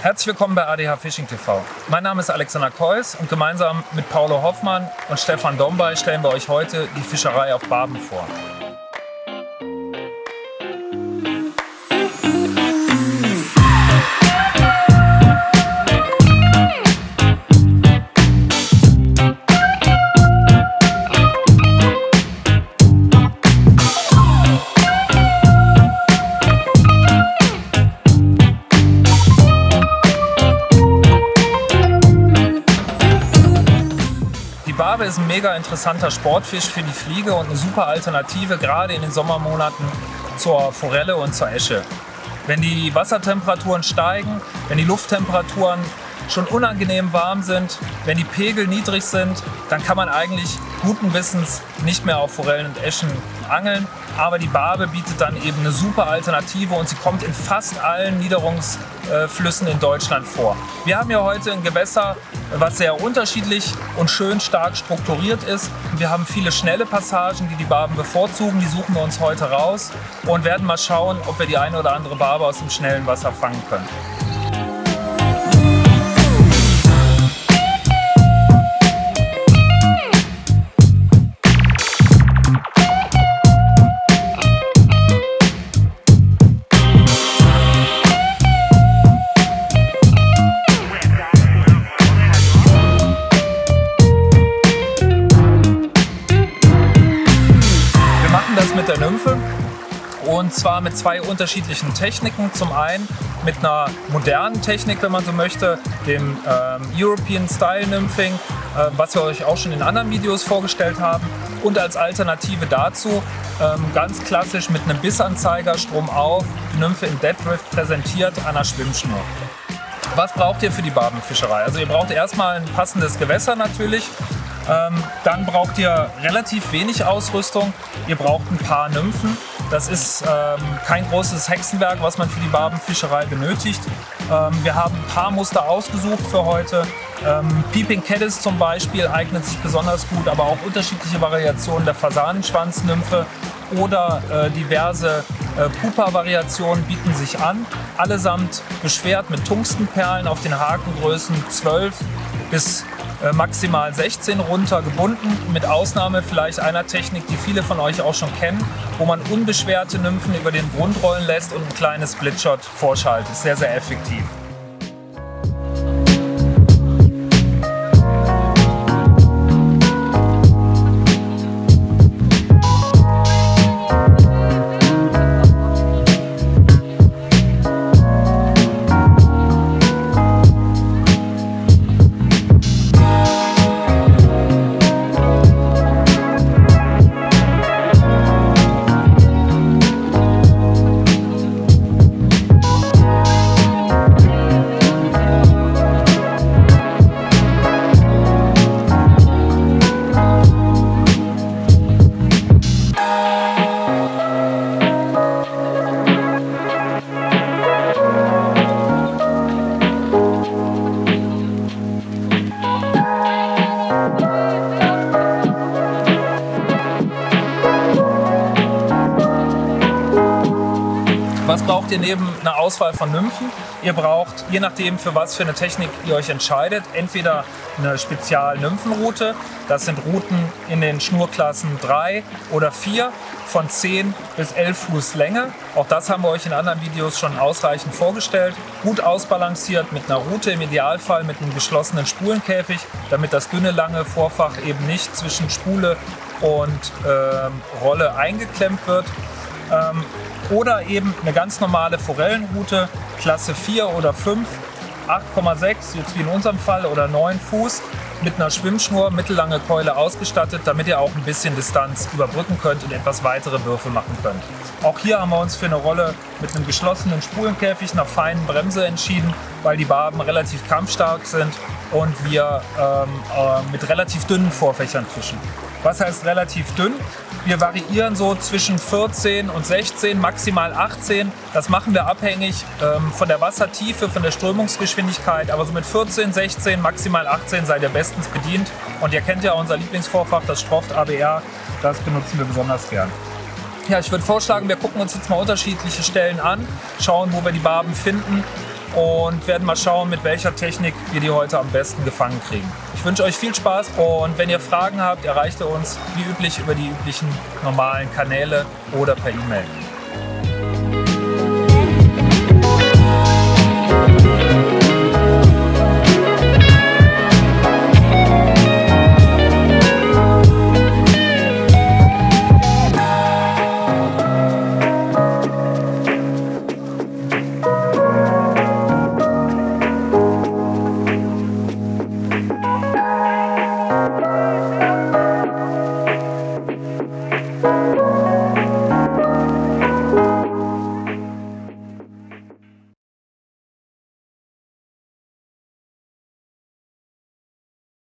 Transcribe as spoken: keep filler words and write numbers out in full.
Herzlich willkommen bei A D H Fishing T V. Mein Name ist Alexander Keuss und gemeinsam mit Paulo Hoffmann und Stefan Dombey stellen wir euch heute die Fischerei auf Barben vor. Die Barbe ist ein mega interessanter Sportfisch für die Fliege und eine super Alternative, gerade in den Sommermonaten, zur Forelle und zur Äsche. Wenn die Wassertemperaturen steigen, wenn die Lufttemperaturen schon unangenehm warm sind, wenn die Pegel niedrig sind, dann kann man eigentlich guten Wissens nicht mehr auf Forellen und Äschen angeln. Aber die Barbe bietet dann eben eine super Alternative und sie kommt in fast allen Niederungsflüssen in Deutschland vor. Wir haben hier heute ein Gewässer, was sehr unterschiedlich und schön stark strukturiert ist. Wir haben viele schnelle Passagen, die die Barben bevorzugen. Die suchen wir uns heute raus und werden mal schauen, ob wir die eine oder andere Barbe aus dem schnellen Wasser fangen können. Mit der Nymphe, und zwar mit zwei unterschiedlichen Techniken. Zum einen mit einer modernen Technik, wenn man so möchte, dem ähm, European Style Nymphing, äh, was wir euch auch schon in anderen Videos vorgestellt haben, und als Alternative dazu ähm, ganz klassisch mit einem Bissanzeiger stromauf die Nymphe in Dead Drift präsentiert an einer Schwimmschnur. Was braucht ihr für die Barbenfischerei? Also ihr braucht erstmal ein passendes Gewässer natürlich. Ähm, dann braucht ihr relativ wenig Ausrüstung. Ihr braucht ein paar Nymphen. Das ist ähm, kein großes Hexenwerk, was man für die Barbenfischerei benötigt. Ähm, wir haben ein paar Muster ausgesucht für heute. Ähm, Peeping Caddis zum Beispiel eignet sich besonders gut, aber auch unterschiedliche Variationen der Fasanenschwanznymphe oder äh, diverse äh, Pupa-Variationen bieten sich an. Allesamt beschwert mit Tungstenperlen auf den Hakengrößen zwölf bis maximal sechzehn runter gebunden, mit Ausnahme vielleicht einer Technik, die viele von euch auch schon kennen, wo man unbeschwerte Nymphen über den Grund rollen lässt und ein kleines Splitshot vorschaltet. Sehr, sehr effektiv. Was braucht ihr neben einer Auswahl von Nymphen? Ihr braucht, je nachdem für was für eine Technik ihr euch entscheidet, entweder eine Spezial-Nymphenroute. Das sind Routen in den Schnurklassen drei oder vier von zehn bis elf Fuß Länge. Auch das haben wir euch in anderen Videos schon ausreichend vorgestellt. Gut ausbalanciert mit einer Route, im Idealfall mit einem geschlossenen Spulenkäfig, damit das dünne, lange Vorfach eben nicht zwischen Spule und ähm, Rolle eingeklemmt wird. Ähm, oder eben eine ganz normale Forellenroute, Klasse vier oder fünf, acht Komma sechs, jetzt wie in unserem Fall, oder neun Fuß, mit einer Schwimmschnur, mittellange Keule ausgestattet, damit ihr auch ein bisschen Distanz überbrücken könnt und etwas weitere Würfe machen könnt. Auch hier haben wir uns für eine Rolle mit einem geschlossenen Spulenkäfig, einer feinen Bremse entschieden, weil die Barben relativ kampfstark sind und wir ähm, äh, mit relativ dünnen Vorfächern fischen. Was heißt relativ dünn? Wir variieren so zwischen vierzehn und sechzehn, maximal achtzehn. Das machen wir abhängig ähm, von der Wassertiefe, von der Strömungsgeschwindigkeit. Aber so mit vierzehn, sechzehn, maximal achtzehn seid ihr bestens bedient. Und ihr kennt ja unser Lieblingsvorfach, das Stroft A B R. Das benutzen wir besonders gern. Ja, ich würde vorschlagen, wir gucken uns jetzt mal unterschiedliche Stellen an, schauen, wo wir die Barben finden und werden mal schauen, mit welcher Technik wir die heute am besten gefangen kriegen. Ich wünsche euch viel Spaß und wenn ihr Fragen habt, erreicht ihr uns wie üblich über die üblichen normalen Kanäle oder per E-Mail.